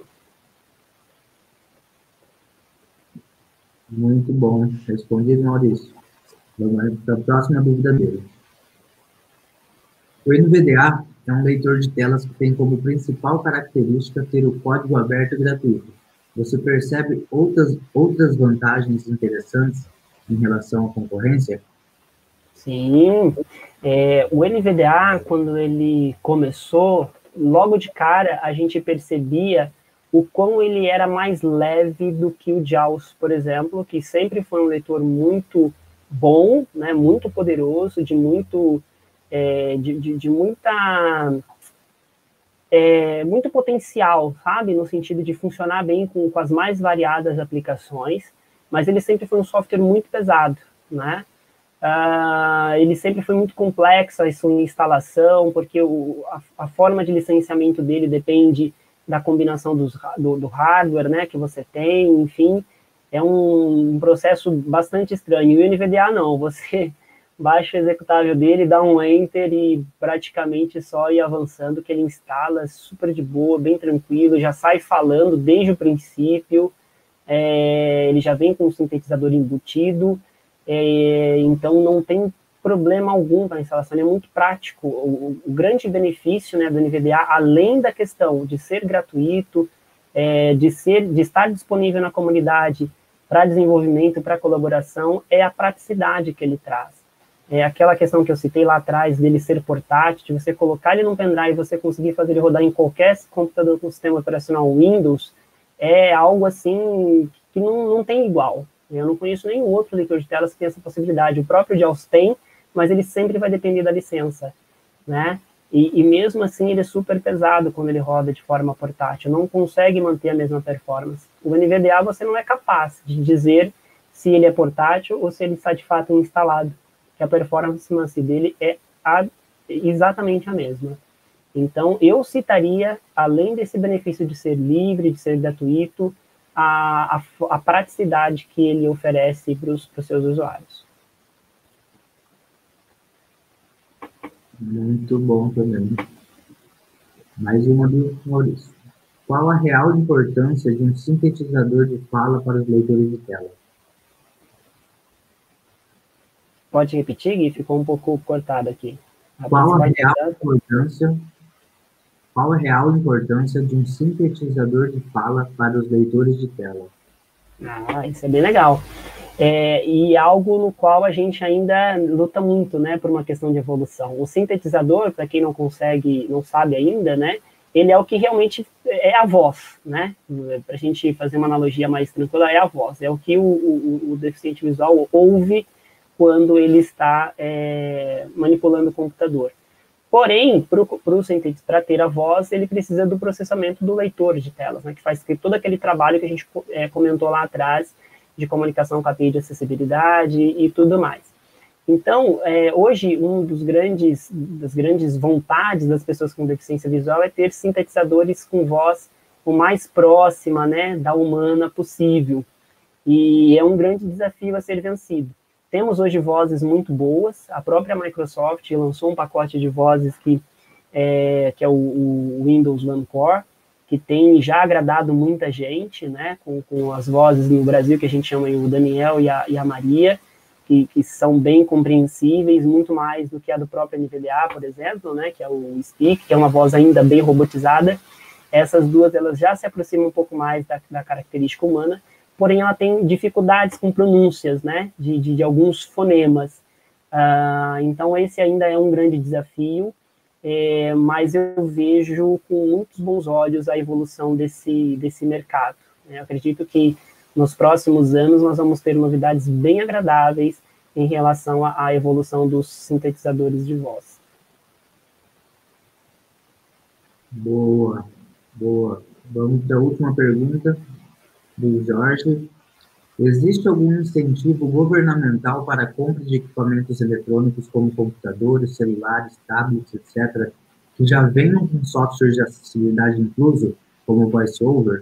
Muito bom. Respondido, Maurício. Vamos para a próxima dúvida dele. O N V D A é um leitor de telas que tem como principal característica ter o código aberto e gratuito. Você percebe outras, outras vantagens interessantes em relação à concorrência? Sim. É, o N V D A, quando ele começou, logo de cara a gente percebia o quão ele era mais leve do que o JAWS, por exemplo, que sempre foi um leitor muito bom, né, muito poderoso, de muito, é, de, de, de muita, é, muito potencial, sabe, no sentido de funcionar bem com, com as mais variadas aplicações, mas ele sempre foi um software muito pesado, né? Uh, ele sempre foi muito complexo a sua instalação, porque o, a, a forma de licenciamento dele depende da combinação dos, do, do hardware, né, que você tem, enfim, é um, um processo bastante estranho. E o N V D A não, você baixa o executável dele, dá um enter e praticamente só ir avançando, que ele instala super de boa, bem tranquilo, já sai falando desde o princípio, é, ele já vem com o sintetizador embutido. É, então, não tem problema algum para a instalação, ele é muito prático. O, o grande benefício, né, do N V D A, além da questão de ser gratuito, é, de, ser, de estar disponível na comunidade para desenvolvimento, para colaboração, é a praticidade que ele traz. É aquela questão que eu citei lá atrás, dele ser portátil, de você colocar ele num pendrive e você conseguir fazer ele rodar em qualquer computador com sistema operacional Windows, é algo assim que não, não tem igual. Eu não conheço nenhum outro leitor de telas que tenha essa possibilidade. O próprio JAWS tem, mas ele sempre vai depender da licença, né? E, e mesmo assim ele é super pesado quando ele roda de forma portátil, não consegue manter a mesma performance. O N V D A você não é capaz de dizer se ele é portátil ou se ele está de fato instalado, que a performance dele é a, exatamente a mesma. Então, eu citaria, além desse benefício de ser livre, de ser gratuito, a, a, a praticidade que ele oferece para os seus usuários. Muito bom também. Mais uma do Maurício. Qual a real importância de um sintetizador de fala para os leitores de tela? Pode repetir, Gui? Ficou um pouco cortado aqui. Qual a real importância, qual a real importância de um sintetizador de fala para os leitores de tela? Ah, isso é bem legal. É, e algo no qual a gente ainda luta muito, né, por uma questão de evolução. O sintetizador, para quem não consegue, não sabe ainda, né, ele é o que realmente é a voz, né, para a gente fazer uma analogia mais tranquila, é a voz, é o que o, o, o deficiente visual ouve quando ele está é, manipulando o computador. Porém, para ter a voz, ele precisa do processamento do leitor de telas, né, que faz todo aquele trabalho que a gente é, comentou lá atrás, de comunicação com a A P I de acessibilidade e tudo mais. Então, é, hoje, um dos grandes, das grandes vontades das pessoas com deficiência visual é ter sintetizadores com voz o mais próxima, né, da humana possível. E é um grande desafio a ser vencido. Temos hoje vozes muito boas, a própria Microsoft lançou um pacote de vozes que é, que é o, o Windows One Core, que tem já agradado muita gente, né, com, com as vozes no Brasil, que a gente chama o Daniel e a, e a Maria, que, que são bem compreensíveis, muito mais do que a do próprio N V D A, por exemplo, né, que é o Speak, que é uma voz ainda bem robotizada. Essas duas, elas já se aproximam um pouco mais da, da característica humana, porém ela tem dificuldades com pronúncias, né, de, de, de alguns fonemas. Uh, então esse ainda é um grande desafio, é, mas eu vejo com muitos bons olhos a evolução desse, desse mercado. Eu acredito que nos próximos anos nós vamos ter novidades bem agradáveis em relação à, à evolução dos sintetizadores de voz. Boa, boa. Vamos para a última pergunta do Jorge. Existe algum incentivo governamental para a compra de equipamentos eletrônicos como computadores, celulares, tablets, etcétera, que já venham com software de acessibilidade incluso, como o VoiceOver?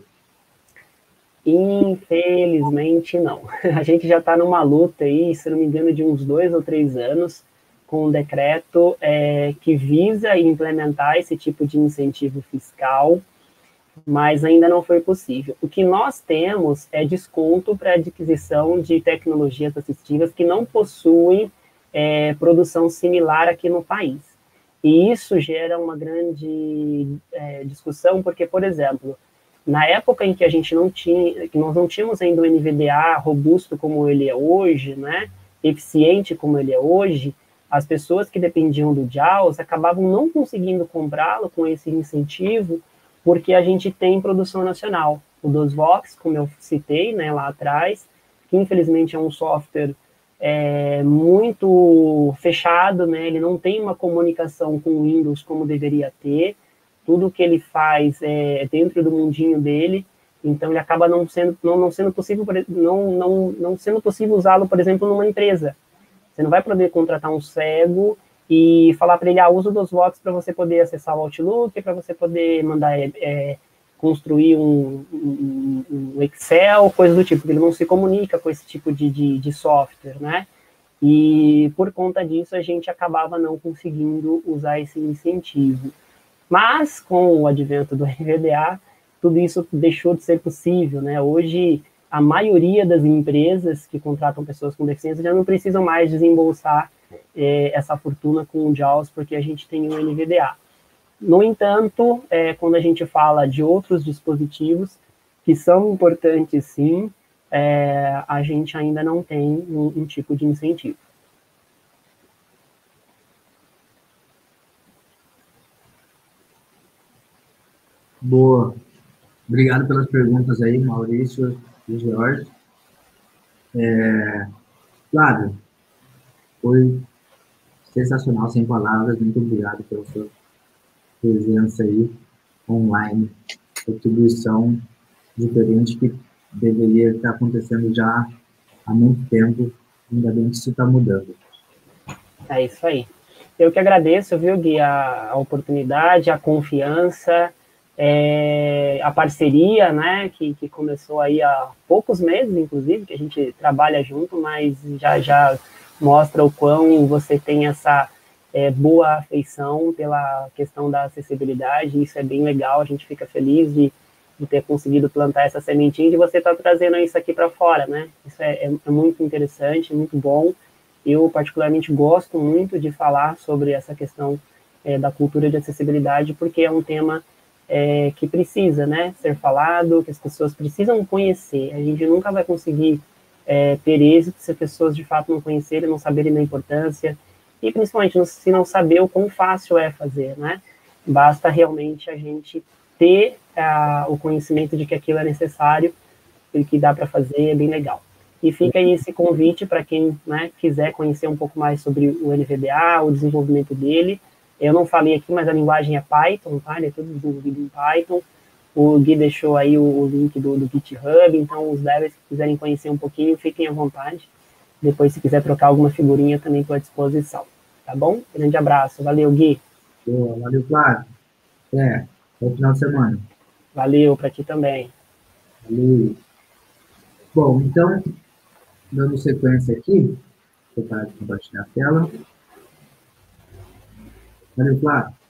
Infelizmente, não. A gente já está numa luta aí, se não me engano, de uns dois ou três anos, com um decreto é, que visa implementar esse tipo de incentivo fiscal, mas ainda não foi possível. O que nós temos é desconto para adquisição de tecnologias assistivas que não possuem é, produção similar aqui no país. E isso gera uma grande é, discussão, porque, por exemplo, na época em que a gente não tinha, que nós não tínhamos ainda o N V D A robusto como ele é hoje, né, eficiente como ele é hoje, as pessoas que dependiam do JAWS acabavam não conseguindo comprá-lo com esse incentivo, porque a gente tem produção nacional. O DOSVox, como eu citei, né, lá atrás, que infelizmente é um software é, muito fechado, né, ele não tem uma comunicação com o Windows como deveria ter, tudo que ele faz é dentro do mundinho dele, então ele acaba não sendo, não, não sendo possível, não, não, não sendo possível usá-lo, por exemplo, numa empresa. Você não vai poder contratar um cego e falar para ele, ah, usa o DOSVox para você poder acessar o Outlook, para você poder mandar, é, construir um, um, um Excel, coisa do tipo, porque ele não se comunica com esse tipo de, de, de software, né? E por conta disso a gente acabava não conseguindo usar esse incentivo. Mas com o advento do N V D A, tudo isso deixou de ser possível, né? Hoje, a maioria das empresas que contratam pessoas com deficiência já não precisam mais desembolsar é, essa fortuna com o JAWS, porque a gente tem o N V D A. No entanto, é, quando a gente fala de outros dispositivos, que são importantes sim, é, a gente ainda não tem um, um tipo de incentivo. Boa. Obrigado pelas perguntas aí, Maurício e Jorge. É, Flávio, foi sensacional, sem palavras. Muito obrigado pela sua presença aí online. Contribuição diferente que deveria estar acontecendo já há muito tempo. Ainda bem que isso está mudando. É isso aí. Eu que agradeço, viu, Gui, a, a oportunidade, a confiança, é, a parceria, né, que, que começou aí há poucos meses, inclusive, que a gente trabalha junto, mas já já mostra o quão você tem essa é, boa afeição pela questão da acessibilidade. Isso é bem legal, a gente fica feliz de, de ter conseguido plantar essa sementinha e de você estar tá trazendo isso aqui para fora, né? Isso é, é, é muito interessante, muito bom. Eu, particularmente, gosto muito de falar sobre essa questão é, da cultura de acessibilidade, porque é um tema é, que precisa, né, ser falado, que as pessoas precisam conhecer. A gente nunca vai conseguir é, ter êxito se as pessoas, de fato, não conhecerem, não saberem da importância, e, principalmente, se não saber o quão fácil é fazer, né? Basta realmente a gente ter a, o conhecimento de que aquilo é necessário e que dá para fazer, é bem legal. E fica aí esse convite para quem, né, quiser conhecer um pouco mais sobre o N V D A, o desenvolvimento dele. Eu não falei aqui, mas a linguagem é Python, tá? Ele é todo desenvolvido em Python. O Gui deixou aí o, o link do, do GitHub, então os devs que quiserem conhecer um pouquinho, fiquem à vontade. Depois, se quiser trocar alguma figurinha, também estou à disposição. Tá bom? Grande abraço. Valeu, Gui. Boa, valeu, Flávio. É, bom final de semana. Valeu, para ti também. Valeu. Bom, então, dando sequência aqui, vou parar de compartilhar a tela. Valeu, Flávio.